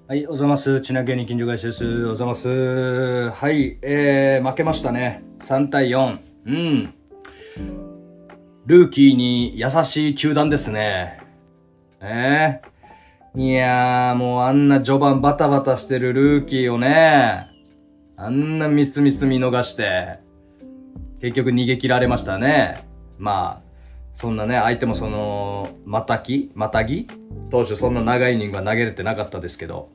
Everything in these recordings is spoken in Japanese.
はい、おはようございます。ちな芸人金城返しです。おはようございます。はい、負けましたね。3対4。ルーキーに優しい球団ですね。いやー、もうあんな序盤バタバタしてるルーキーをね、あんなミス見逃して、結局逃げ切られましたね。まあ、そんなね、相手もまたぎ投手そんな長いイニングは投げれてなかったですけど、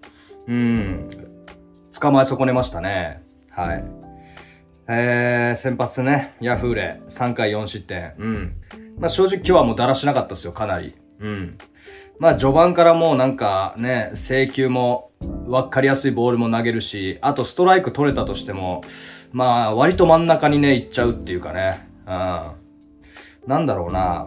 捕まえ損ねましたね。はい。先発ね、ヤフーレ、3回4失点。まあ正直今日はもうだらしなかったですよ、かなり。まあ序盤からもうなんかね、制球も分かりやすいボールも投げるし、あとストライク取れたとしても、まあ割と真ん中にね、行っちゃうっていうかね。なんだろうな。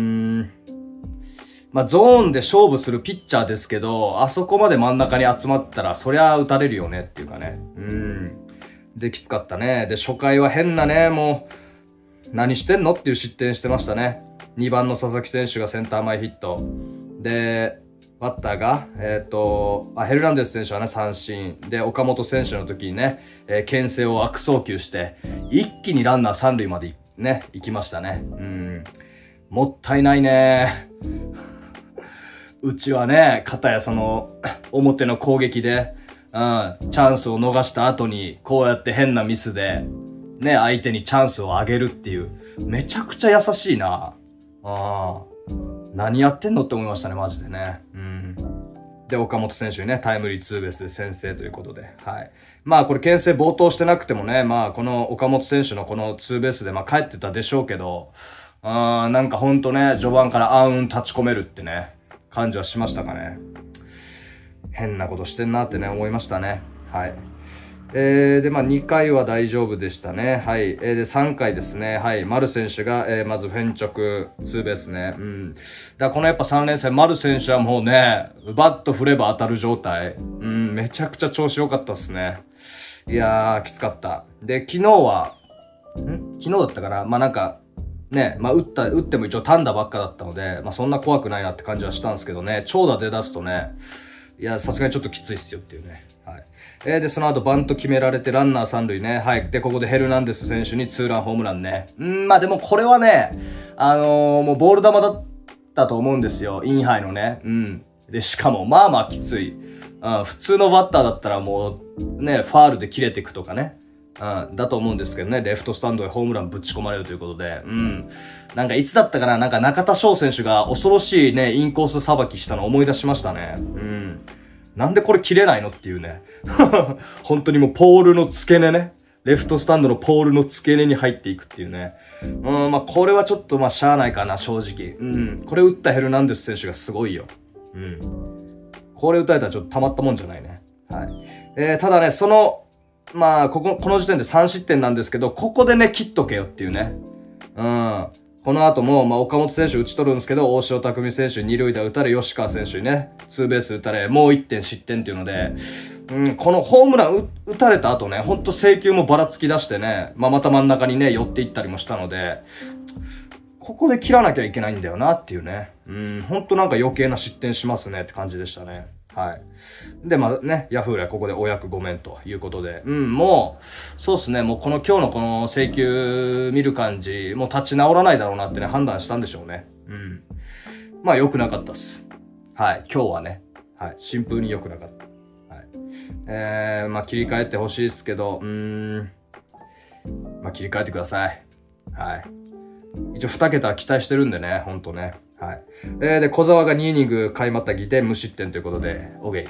まあゾーンで勝負するピッチャーですけど、あそこまで真ん中に集まったら、そりゃ打たれるよねっていうかね。で、きつかったね。で、初回は変なね、もう、何してんのっていう失点してましたね。2番の佐々木選手がセンター前ヒット。で、バッターが、ヘルナンデス選手はね、三振。で、岡本選手の時にね、牽制を悪送球して、一気にランナー三塁までね、行きましたね。もったいないね。うちはね、片や表の攻撃で、チャンスを逃した後に、こうやって変なミスで、ね、相手にチャンスをあげるっていう、めちゃくちゃ優しいな。何やってんのって思いましたね、マジでね。で、岡本選手にね、タイムリーツーベースで先制ということで、はい。まあ、これ牽制冒頭してなくてもね、まあ、この岡本選手のこのツーベースで、まあ、帰ってたでしょうけど、なんかほんとね、序盤から暗雲立ち込めるってね、感じはしましたかね。変なことしてんなってね、思いましたね。はい。で、まあ、2回は大丈夫でしたね。はい。で、3回ですね。はい。丸選手が、まずフェン直、ツーベースね。だからこのやっぱ3連戦、丸選手はもうね、バット振れば当たる状態。めちゃくちゃ調子良かったっすね。いやー、きつかった。で、昨日だったかな。まあ、なんか、ね、まあ、打っても一応単打ばっかだったので、まあ、そんな怖くないなって感じはしたんですけどね、長打出だすとね、いや、さすがにちょっときついっすよっていうね。はい。で、その後バント決められてランナー三塁ね。はい。で、ここでヘルナンデス選手にツーランホームランね。まあでもこれはね、もうボール球だったと思うんですよ。インハイのね。で、しかも、まあまあきつい。普通のバッターだったらもう、ね、ファールで切れていくとかね。だと思うんですけどね、レフトスタンドへホームランぶち込まれるということで、なんかいつだったかな、なんか中田翔選手が恐ろしいね、インコースさばきしたのを思い出しましたね。なんでこれ切れないのっていうね。本当にもうポールの付け根ね。レフトスタンドのポールの付け根に入っていくっていうね。まあこれはちょっとまあしゃあないかな、正直。これ打ったヘルナンデス選手がすごいよ。これ打たれたらちょっとたまったもんじゃないね。はい。ただね、まあ、この時点で3失点なんですけど、ここでね、切っとけよっていうね。この後も、まあ、岡本選手打ち取るんですけど、大城匠選手二塁打打たれ、吉川選手にね、ツーベース打たれ、もう1点失点っていうので、このホームラン打たれた後ね、ほんと制球もばらつき出してね、まあ、また真ん中にね、寄っていったりもしたので、ここで切らなきゃいけないんだよなっていうね。ほんとなんか余計な失点しますねって感じでしたね。はい。で、まあね、ヤフーレはここでお役ごめんということで。もう、そうっすね、もう今日のこの請求見る感じ、もう立ち直らないだろうなってね、判断したんでしょうね。まあ良くなかったっす。はい、今日はね。はい、シンプルに良くなかった。はい。まあ切り替えてほしいですけど、まあ切り替えてください。はい。一応2桁期待してるんでね、ほんとね。はい。で、小沢が2イニング買いまったぎで無失点ということで、OK。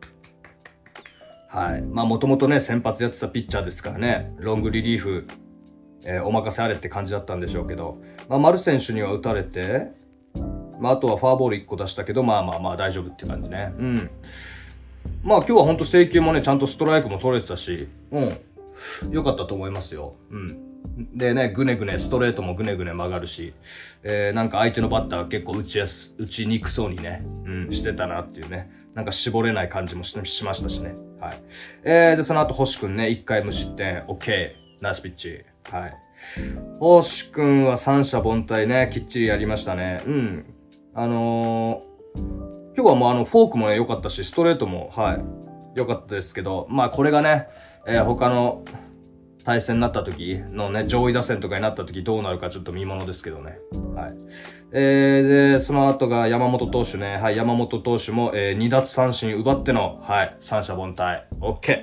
はい。まあ、もともとね、先発やってたピッチャーですからね、ロングリリーフ、お任せあれって感じだったんでしょうけど、まあ、丸選手には打たれて、まあ、あとはフォアボール1個出したけど、まあまあまあ大丈夫って感じね。まあ、今日はほんと制球もね、ちゃんとストライクも取れてたし、良かったと思いますよ。でね、ぐねぐね、ストレートもぐねぐね曲がるし、なんか相手のバッターが結構打ちにくそうにね、してたなっていうね。なんか絞れない感じもしましたしね。はい。で、その後星くんね、1回無失点、OK。ナイスピッチ。はい。星くんは三者凡退ね、きっちりやりましたね。 今日はもうフォークもね、良かったし、ストレートも、はい、良かったですけど、まあこれがね、他の対戦になった時のね、上位打線とかになった時どうなるかちょっと見ものですけどね。はい。で、その後が山本投手ね。はい、山本投手も、2奪三振奪っての、はい、三者凡退。OK。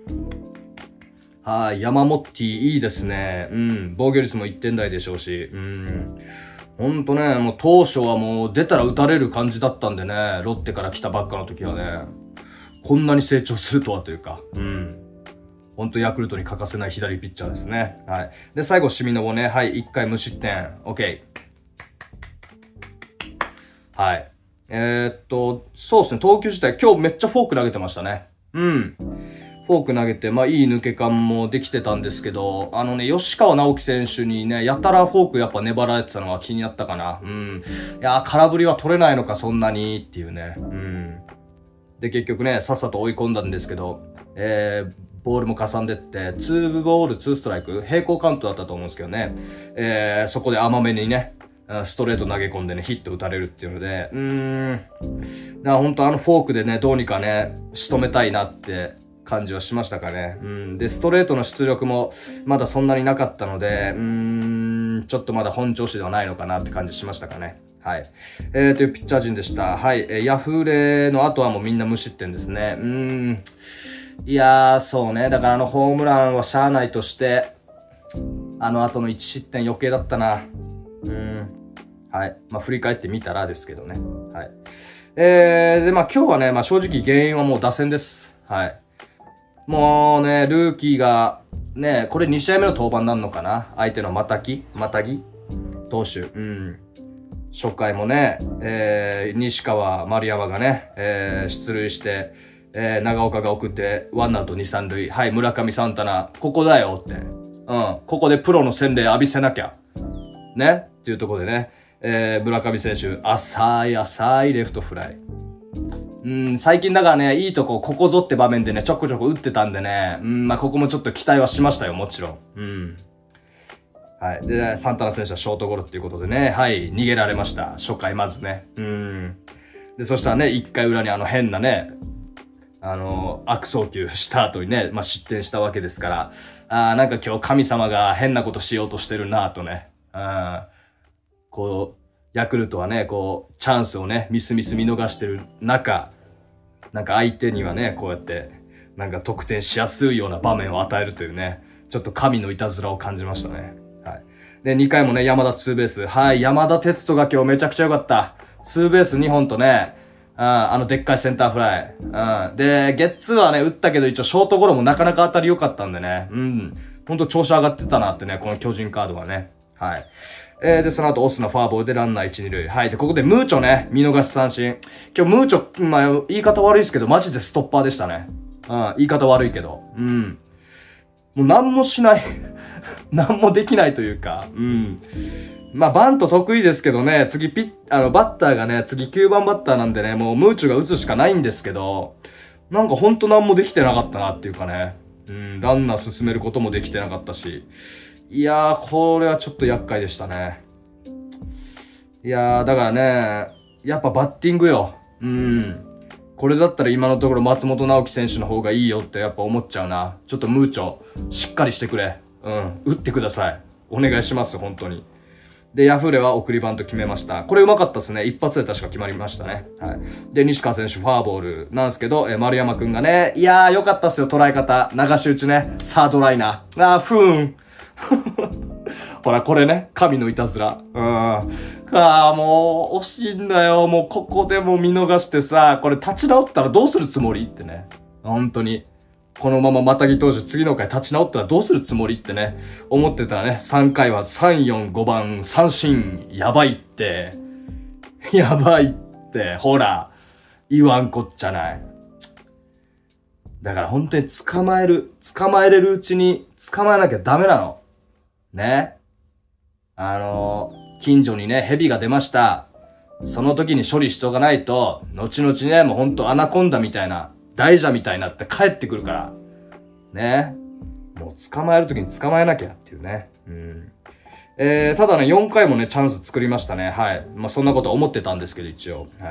はい、山本 T いいですね。うん、防御率も1点台でしょうし、ほんとね、もう当初はもう出たら打たれる感じだったんでね、ロッテから来たばっかの時はね、こんなに成長するとはというか、ほんとヤクルトに欠かせない左ピッチャーですね。はい。で、最後、清信ね。はい、1回無失点。OK。はい。そうですね、投球自体、今日めっちゃフォーク投げてましたね。フォーク投げて、まあいい抜け感もできてたんですけど、吉川直樹選手にね、やたらフォークやっぱ粘られてたのは気になったかな。いやー、空振りは取れないのか、そんなにっていうね。で、結局ね、さっさと追い込んだんですけど、ボールもかさんでって、2ボール2ストライク、平行カウントだったと思うんですけどね。そこで甘めにね、ストレート投げ込んでね、ヒット打たれるっていうので、だから本当フォークでね、どうにかね、仕留めたいなって感じはしましたかね。で、ストレートの出力もまだそんなになかったので、ちょっとまだ本調子ではないのかなって感じしましたかね。はい。というピッチャー陣でした。はい。ヤフーレの後はもうみんな無失点ですね。いやー、そうね。だからホームランはしゃあないとして、後の1失点余計だったな。はい。まあ、振り返ってみたらですけどね。はい。で、まあ、今日はね、まあ、正直原因はもう打線です。はい。もうね、ルーキーが、ね、これ2試合目の登板になるのかな、相手のまたぎ投手。初回もね、西川、丸山がね、出塁して、長岡が送って、ワンアウト2、3塁。はい、村上サンタナ、ここだよって。ここでプロの洗礼浴びせなきゃ。ねっていうところでね、村上選手、浅いレフトフライ。最近だからね、いいとこ、ここぞって場面でね、ちょこちょこ打ってたんでね、まあ、ここもちょっと期待はしましたよ、もちろん。はい。で、サンタナ選手はショートゴロっていうことでね、はい、逃げられました。初回まずね。で、そしたらね、1回裏に変なね、悪送球した後にね、まあ、失点したわけですから、なんか今日神様が変なことしようとしてるなぁとね、こう、ヤクルトはね、こう、チャンスをね、みすみす見逃してる中、なんか相手にはね、こうやって、なんか得点しやすいような場面を与えるというね、ちょっと神のいたずらを感じましたね。はい。で、2回もね、山田ツーベース。はい、山田哲人が今日めちゃくちゃ良かった。ツーベース2本とね、でっかいセンターフライ。で、ゲッツーはね、打ったけど一応ショートゴロもなかなか当たり良かったんでね。ほんと調子上がってたなってね、この巨人カードはね。はい。で、その後、オスナフォアボールでランナー1、2塁。はい。で、ここでムーチョね、見逃し三振。今日ムーチョ、まあ、言い方悪いですけど、マジでストッパーでしたね。言い方悪いけど。もう何もしない。何もできないというか。まあ、バント得意ですけどね、次バッターがね、次9番バッターなんでね、もうムーチョが打つしかないんですけど、なんかほんと何もできてなかったなっていうかね。ランナー進めることもできてなかったし。いやー、これはちょっと厄介でしたね。いやー、だからね、やっぱバッティングよ。これだったら今のところ松本直樹選手の方がいいよってやっぱ思っちゃうな。ちょっとムーチョ、しっかりしてくれ。打ってください。お願いします、本当に。で、ヤフーレは送りバント決めました。これうまかったですね。一発で確か決まりましたね。はい。で、西川選手フォアボールなんですけど、丸山くんがね、いやーよかったっすよ、捉え方。流し打ちね。サードライナー。ふーん。ほら、これね。神のいたずら。もう、惜しいんだよ。もう、ここでも見逃してさ、これ立ち直ったらどうするつもりってね。本当に。このまままたぎ投手次の回立ち直ったらどうするつもりってね、思ってたらね、3回は3、4、5番三振、やばいって、やばいって、ほら、言わんこっちゃない。だから本当に捕まえれるうちに捕まえなきゃダメなの。ね。近所にね、蛇が出ました。その時に処理しとかないと、後々ね、もうほんとアナコンダみたいな、大蛇みたいになって帰ってくるから。ね。もう捕まえるときに捕まえなきゃっていうね。 ただね、4回もね、チャンス作りましたね。はい。まあ、そんなこと思ってたんですけど、一応。はい。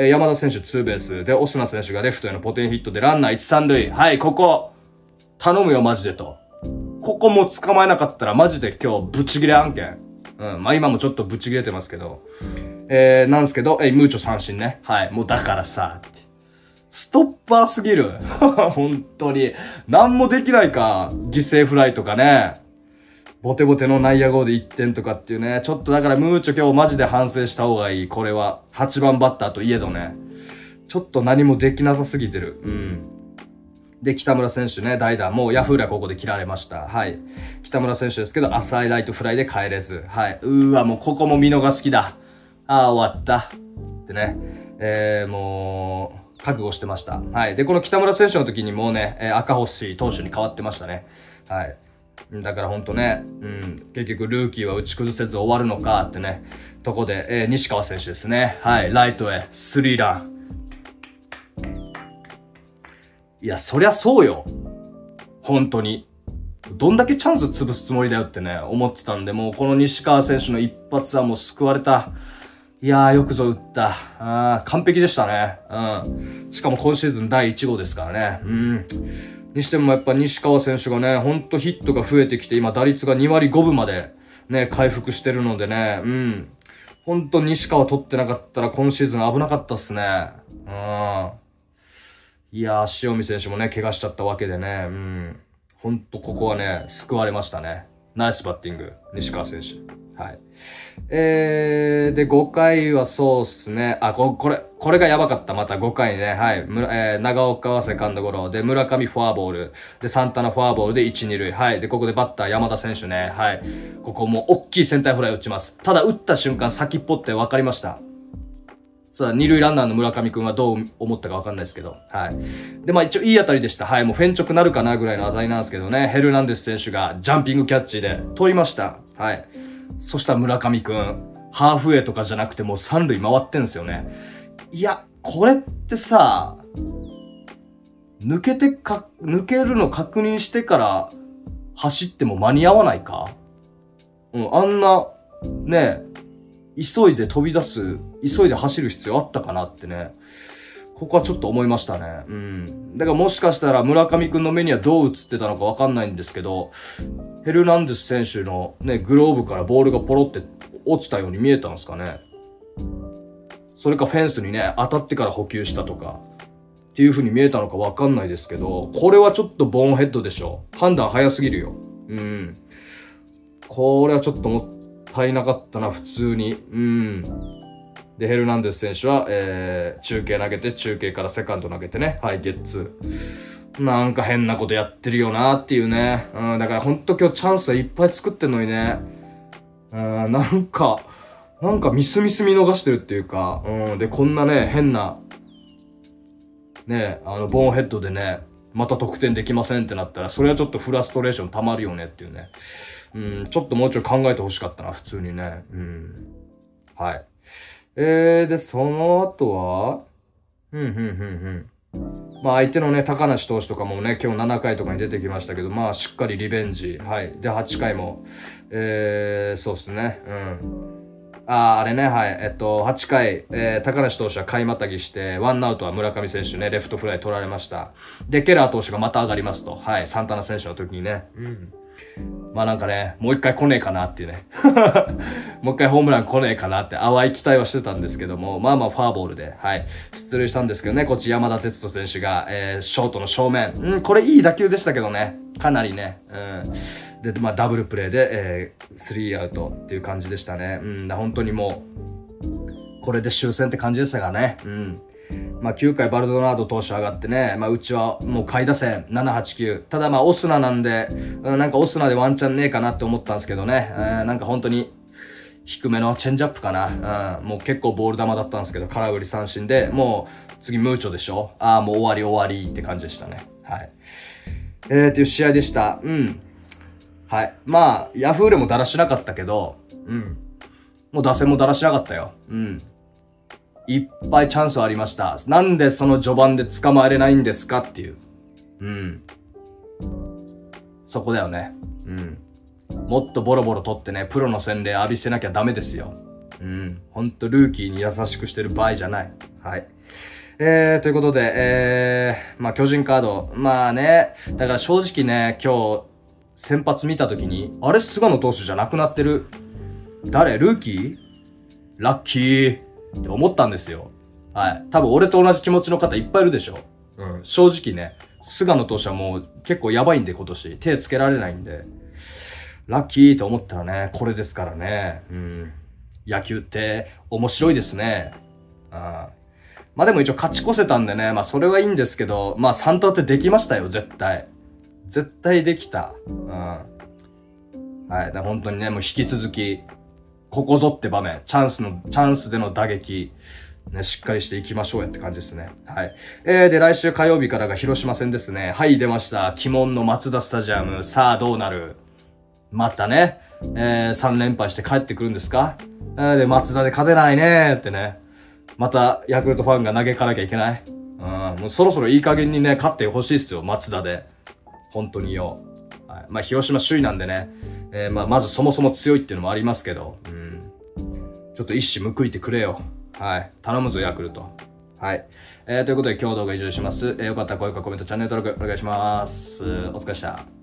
山田選手ツーベース。で、オスナ選手がレフトへのポテンヒットでランナー1、3塁。はい、ここ。頼むよ、マジでと。ここも捕まえなかったら、マジで今日、ブチギレ案件。まあ、今もちょっとブチギレてますけど。なんすけど、ムーチョ三振ね。はい。もうだからさ、ストッパーすぎる。本当に。なんもできないか。犠牲フライとかね。ボテボテの内野ゴーで1点とかっていうね。ちょっとだからムーチョ今日マジで反省した方がいい。これは。8番バッターといえどね。ちょっと何もできなさすぎてる。で、北村選手ね、代打。もうヤフーラここで切られました。はい。北村選手ですけど、浅いライトフライで帰れず。はい。もうここも見逃す気だ。終わった。ってね。もう、覚悟してました。はい。で、この北村選手の時にもうね、赤星投手に変わってましたね。はい。だからほんとね、結局ルーキーは打ち崩せず終わるのかってね、とこで、西川選手ですね。はい、ライトへ、スリーラン。いや、そりゃそうよ。本当に。どんだけチャンス潰すつもりだよってね、思ってたんで、もうこの西川選手の一発はもう救われた。いやー、よくぞ打った。完璧でしたね。しかも今シーズン第1号ですからね。にしてもやっぱ西川選手がね、ほんとヒットが増えてきて、今打率が2割5分までね、回復してるのでね、ほんと西川取ってなかったら今シーズン危なかったっすね。いやー、塩見選手もね、怪我しちゃったわけでね、ほんとここはね、救われましたね。ナイスバッティング、西川選手。はい。で、5回はそうっすね。これがやばかった。また5回ね。はい。長岡はセカンドゴロ。で、村上フォアボール。で、サンタナフォアボールで1、2塁。はい。で、ここでバッター山田選手ね。はい。ここも大きいセンターフライ打ちます。ただ、打った瞬間先っぽって分かりました。さあ、二塁ランナーの村上くんはどう思ったか分かんないですけど。はい。で、まあ一応いい当たりでした。はい。もうフェンチョクなるかなぐらいの当たりなんですけどね。ヘルナンデス選手がジャンピングキャッチで取りました。はい。そしたら村上くん、ハーフウェイとかじゃなくてもう三塁回ってんすよね。いや、これってさ、抜けるの確認してから走っても間に合わないか？あんな、ね、急いで飛び出す、急いで走る必要あったかなってね。ここはちょっと思いましたね。だからもしかしたら村上くんの目にはどう映ってたのかわかんないんですけど、ヘルナンデス選手のね、グローブからボールがポロって落ちたように見えたんですかね。それかフェンスにね、当たってから補給したとか、っていう風に見えたのかわかんないですけど、これはちょっとボーンヘッドでしょ。判断早すぎるよ。これはちょっともったいなかったな、普通に。で、ヘルナンデス選手は、中継投げて、中継からセカンド投げてね、はい、ゲッツー。なんか変なことやってるよなっていうね。だからほんと今日チャンスはいっぱい作ってんのにね。なんかミス見逃してるっていうか、で、こんなね、変な、ね、ボーンヘッドでね、また得点できませんってなったら、それはちょっとフラストレーション溜まるよねっていうね。ちょっともうちょい考えてほしかったな、普通にね。はい。で、その後は、まあ相手のね、高梨投手とかもね、今日7回とかに出てきましたけど、まあしっかりリベンジ。はい。で、8回も、そうですね。あれね、はい。8回、高梨投手は回またぎして、ワンアウトは村上選手ね、レフトフライ取られました。で、ケラー投手がまた上がりますと。はい。サンタナ選手の時にね。まあなんかね、もう一回来ねえかなっていうね。もう一回ホームラン来ねえかなって淡い期待はしてたんですけども、まあまあファーボールで、はい。出塁したんですけどね、こっち山田哲人選手が、ショートの正面。これいい打球でしたけどね。かなりね。で、まあダブルプレーで、3アウトっていう感じでしたね。本当にもう、これで終戦って感じでしたがね。まあ9回バルドナード投手上がってね、まあうちはもう下位打線7、8、9。ただまあオスナなんで、なんかオスナでワンチャンねえかなって思ったんですけどね。なんか本当に低めのチェンジアップかな。もう結構ボール球だったんですけど、空振り三振で、もう次ムーチョでしょ。もう終わりって感じでしたね。はい。っていう試合でした。はい。まあ、ヤフーレもだらしなかったけど、もう打線もだらしなかったよ。いっぱいチャンスはありました。なんでその序盤で捕まえれないんですかっていう。そこだよね。 もっとボロボロ取ってね、プロの洗礼浴びせなきゃダメですよ。ほんとルーキーに優しくしてる場合じゃない。はい。ということで、まあ巨人カード、まあね、だから正直ね、今日、先発見たときに、あれ菅野投手じゃなくなってる。誰ルーキーラッキーって思ったんですよ。はい。多分俺と同じ気持ちの方いっぱいいるでしょ。正直ね、菅野投手はもう結構やばいんで今年。手つけられないんで。ラッキーと思ったらね、これですからね。野球って面白いですね。まあでも一応勝ち越せたんでね、まあそれはいいんですけど、まあ3打ってできましたよ、絶対。絶対できた。はい。だから本当にね、もう引き続き、ここぞって場面、チャンスでの打撃、ね、しっかりしていきましょうやって感じですね。はい。で、来週火曜日からが広島戦ですね。はい、出ました。鬼門のマツダスタジアム。さあ、どうなる？またね、3連敗して帰ってくるんですか？で、マツダで勝てないねーってね。また、ヤクルトファンが嘆かなきゃいけない。もうそろそろいい加減にね、勝ってほしいっすよ、マツダで。本当によ。はい。まあ、広島首位なんでね。まずそもそも強いっていうのもありますけど、ちょっと一矢報いてくれよ。はい。頼むぞ、ヤクルト。はい。ということで今日動画以上にします。よかったら高評価、コメント、チャンネル登録お願いします。お疲れ様でした。